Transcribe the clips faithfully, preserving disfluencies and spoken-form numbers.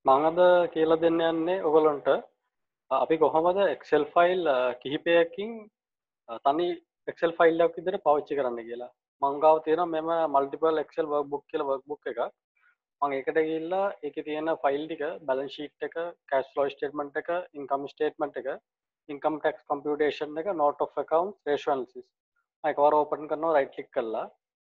මම අද කියලා දෙන්න යන්නේ ඔයගොල්ලන්ට අපි කොහොමද Excel ෆයිල් කිහිපයකින් තනි Excel ෆයිල් එකක් විදිහට පාවිච්චි කරන්න කියලා. මම ගාව තියෙනවා මෙම multiple Excel workbook කියලා workbook එකක්. මම ඒකට ගිහිල්ලා ඒකේ තියෙන ෆයිල් ටික balance sheet එක, cash flow statement එක, income statement එක, income tax computation එක, note of accounts, ratio analysis. මම එකවර open කරනවා right click කරලා.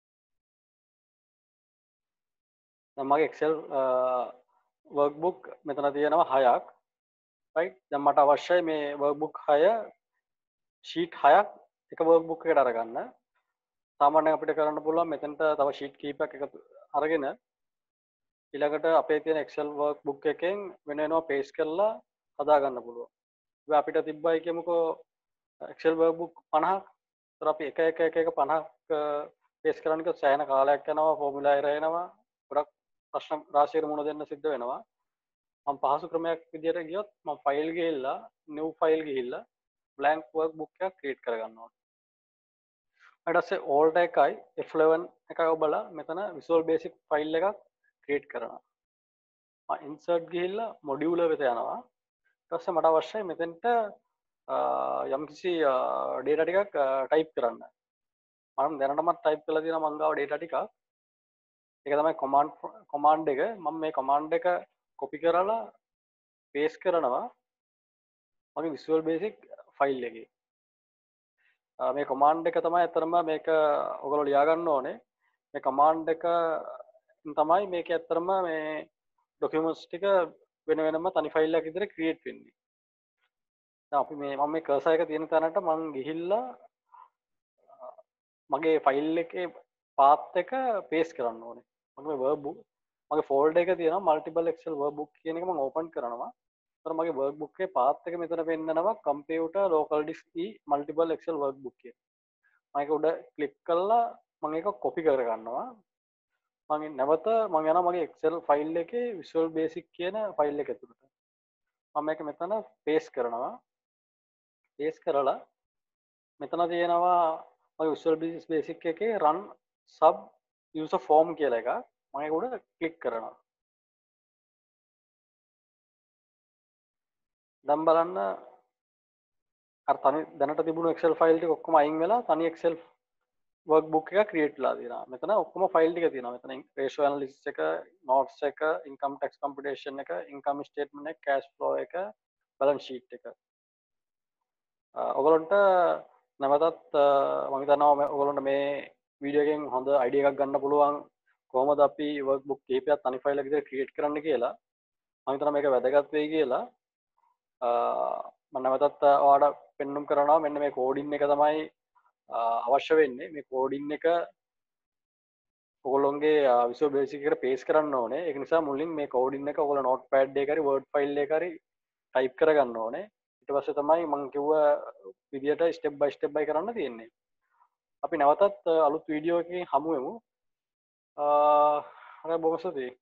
දැන් මගේ Excel workbook මෙතන තියෙනවා හයක්. right දැන් මට අවශ්‍යයි මේ workbook හය sheet හයක් එක workbook එකට අරගන්න. සාමාන්‍යයෙන් අපිට කරන්න පුළුවන් මෙතනට තව sheet කීපයක් එකතු අරගෙන ඊළඟට අපේ තියෙන Excel workbook එකෙන් වෙන වෙනම paste කරලා හදා ගන්න පුළුවන්. ඉතින් අපිට තිබ්බයි කියමුකෝ Excel workbook පනහක්. ඒතර අපි එක එක එක එක පනහක් paste කරන්න කිව්වොත් සෑහෙන කාලයක් යනවා, formula error එනවා, ගොඩක් ප්‍රශ්න රාශියකට මුහුණ දෙන්න සිද්ධ වෙනවා. මම පහසු ක්‍රමයක් විදියට ගියොත් මම ෆයිල් ගිහිල්ලා new file ගිහිල්ලා blank workbook එකක් create කරගන්නවා. ඊට පස්සේ alt එකයි F eleven එකයි ඔබලා මෙතන Visual Basic file එකක් create කරනවා. මම insert ගිහිල්ලා module වෙත යනවා. ඊට පස්සේ මට අවශ්‍යයි මෙතෙන්ට යම්කිසි data ටිකක් type කරන්න. මම දැනටමත් type කරලා තියෙනවා මං ගාව data ටිකක්. ඒක තමයි command command එක. මම මේ command එක copy කරලා paste කරනවා මගේ Visual Basic ෆයිල් එකේ. මේ command එක තමයි අතරම මේක ඔයගොල්ලෝ ලියා ගන්න ඕනේ. මේ command එක තමයි මේක අතරම මේ documents ටික වෙන වෙනම තනි ෆයිල් එකක් විදිහට create වෙන්නේ. දැන් අපි මේ මම මේ cursor එක තියෙන තැනට මම ගිහිල්ලා මගේ ෆයිල් එකේ path එක paste කරන්න ඕනේ. මගේ workbook මගේ folder එක තියෙනවා multiple excel workbook කියන එක මම open කරනවා. तर මගේ workbook එකේ path එක මෙතන පෙන්නනවා computer local disk E multiple excel workbook කියන. මම ඒක උඩ click කරලා මම ඒක copy කර ගන්නවා. මම නැවත මම යනවා මගේ excel file එකේ visual basic කියන file එක ඇතුළට. මම මේක මෙතන paste කරනවා. paste කරලා මෙතන තියෙනවා මගේ visual basic එකේ run sub user form කියලා එකක්. මම ඒක උඩ click කරනවා. දැන් බලන්න අර තනි දැනට තිබුණු Excel ෆයිල් ටික ඔක්කොම අයින් වෙලා තනි Excel workbook එකක් create වෙලා තියෙනවා. මෙතන ඔක්කොම ෆයිල් ටික තියෙනවා. මෙතන ratio analysis එක, notes එක, income tax computation එක, income statement එක, cash flow එක, balance sheet එක. ඔයගොල්ලන්ට නැවතත් මම හිතනවා ඔයගොල්ලන්ට මේ වීඩියෝ එකෙන් හොඳ idea එකක් ගන්න පුළුවන් කොහොමද අපි workbook කීපයක් තනි ෆයිල් එකක් විදිහට create කරන්න කියලා. මම හිතනවා මේක වැදගත් වෙයි කියලා. මම නැවතත් ඔයාලට පෙන්눔 කරනවා මෙන්න මේ කෝඩින් එක තමයි අවශ්‍ය වෙන්නේ. මේ කෝඩින් එක ඔයගොල්ලෝගේ Visual Basic එකට paste කරන්න ඕනේ. ඒක නිසා මුලින් මේ කෝඩින් එක ඔයගොල්ලෝ notepad එකේ හරි word file එකේ හරි type කරගන්න ඕනේ. ඊට පස්සේ තමයි මම කිව්ව විදියට step by step by කරන්න තියෙන්නේ. අපි නැවතත් අලුත් වීඩියෝ එකකින් හමු වෙමු. අ හරි බොහොම ස්තුතියි.